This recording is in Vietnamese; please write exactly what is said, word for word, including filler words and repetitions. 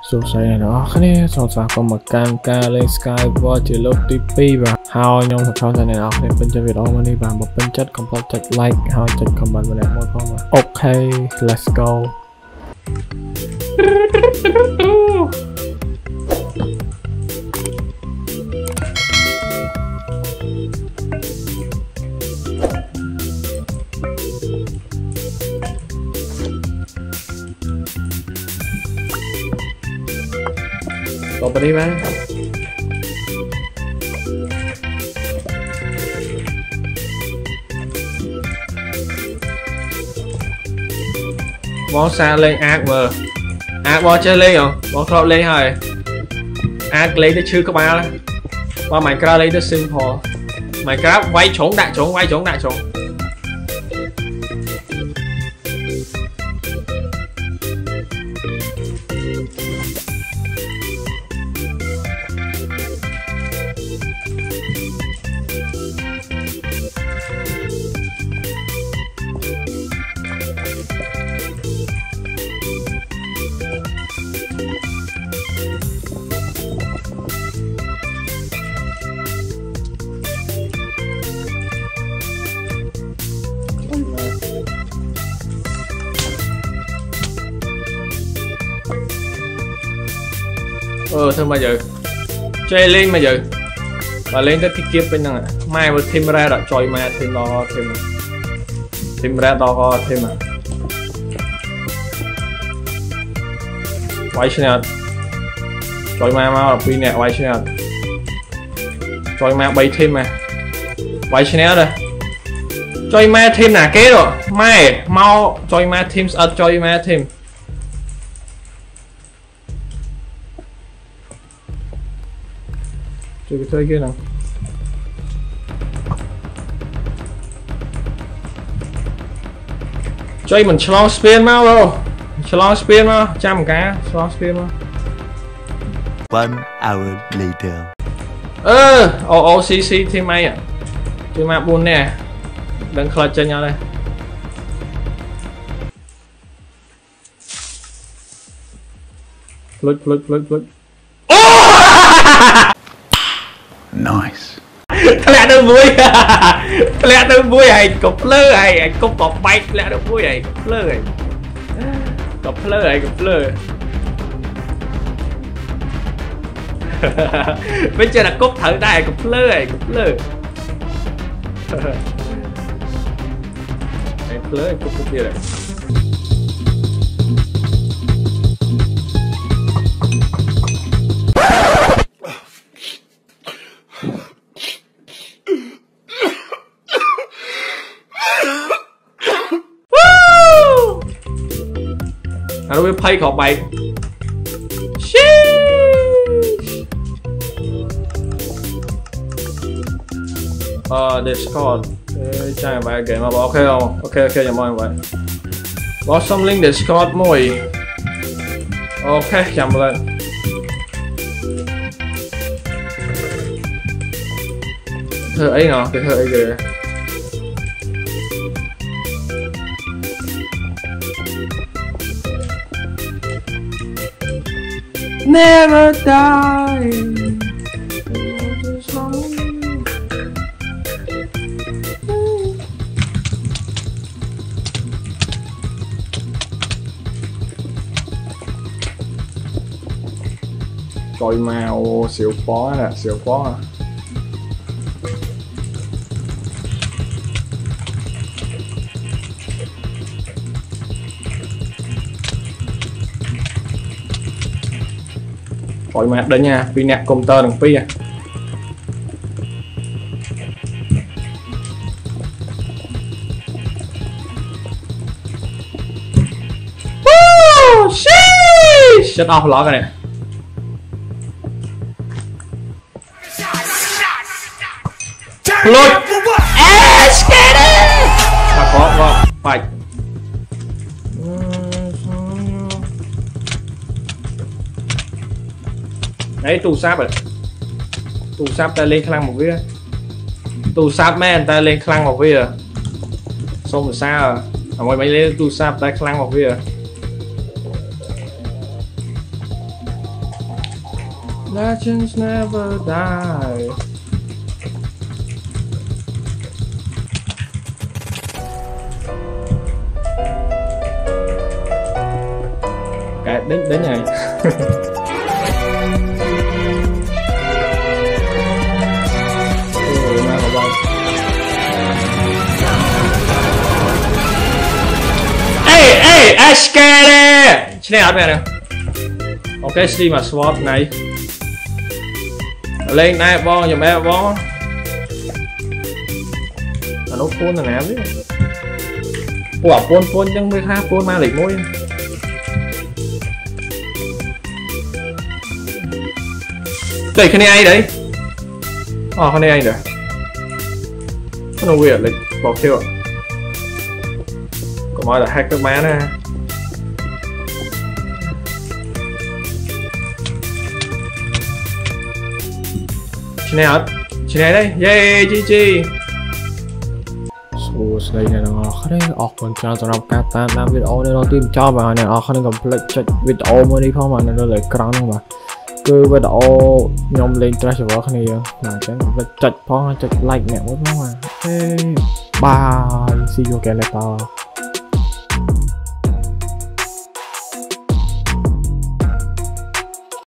Số say này đó này so sánh con mặt cam ca lên Skyward chỉ lúc tí pi và how nhung thật sao này đó này bên trên video mà đi vào một bên chất complete check like how check comment và đẹp môi không mà ok let's go. Có đi mà bó xa lên ác mà ác bó chơi lên không bó khóc lên rồi ác lấy tới chưa có ba qua Minecraft lấy tới simple Minecraft quay trốn đại trốn quay trốn đại trốn. Ờ thôi mà giờ chơi lên mà giờ và lên tới cái kia bên này mai vừa thêm ra đã choi ma thêm lo thêm thêm ra to thêm mà quay xem choi ma mau là pin nè quay xem choi ma bay thêm mà quay xem rồi choi ma thêm là kế rồi mai mau choi ma thêm ở choi ma thêm chơi cái chơi kia nào chơi mình slong spin mau rồi slong spin mau trăm cá slong spin mau. One hour later. Ơ ô ô xí xí thêm may à chơi map buồn nè đừng khơi chơi nhau đây flip flip flip flip. Nice. Lẽ đâu vui. Lẽ đâu vui này, cục lơ này, cục bọc bay, lẽ đâu vui này, cục lơ này. Cục lơ này, cục lơ. Bên trên là cục thử đây, cục lơ này, cục lơ. Cục lơ, cục cục kia này. Nó biết pay khóc bay. Ờ Discord trang bài game mà ok không? Ok ok chào mọi người. Có xong link Discord mồi. Ok chào mọi người. Thơ ấy nào, cái thơ ấy kìa. Never die. Coi màu xỉu phó nè, xỉu phó à. Coi mặt đây nha, pin nè, computer đừng pin à. Woo! Sheesh! Shut off ló cái này. Lột. Eh, scared. Ta có có phải. Đấy tù sáp rồi. Tù sáp ta lên khăn một vía. Tù sáp men ta lên khăn một vía. Xong rồi sao à? Ở ngoài mấy lên tù sáp ta khăn một vía. Legends never die. Cái đến đến này. Ôi, ma vào. Ê ê, Ashkare. Trên này nè. Ok, Steam mà swap này. Lên này bom giùm em bom. Nó nốt phun là nè biết. Ủa phun phun chẳng biết khác phun ma lịch mũi. Đây cái này ai đấy? Ờ cái này anh rồi. Có nó weird lịch bỏ kêu. Có mọi là hacker má nè. Chị này hết. Chị này đây. Yay chi chi. Số đây này là khá đấy. Ốc mình cho nó làm cả ta làm video này nó tìm cho bà này. Ốc khá đấy complete check video mới đi phong mà nó lại căng không mà. Cứ video nhóm lên trash vào khá này là chẳng check phong check like mẹ mất mà. Bye. See you again later.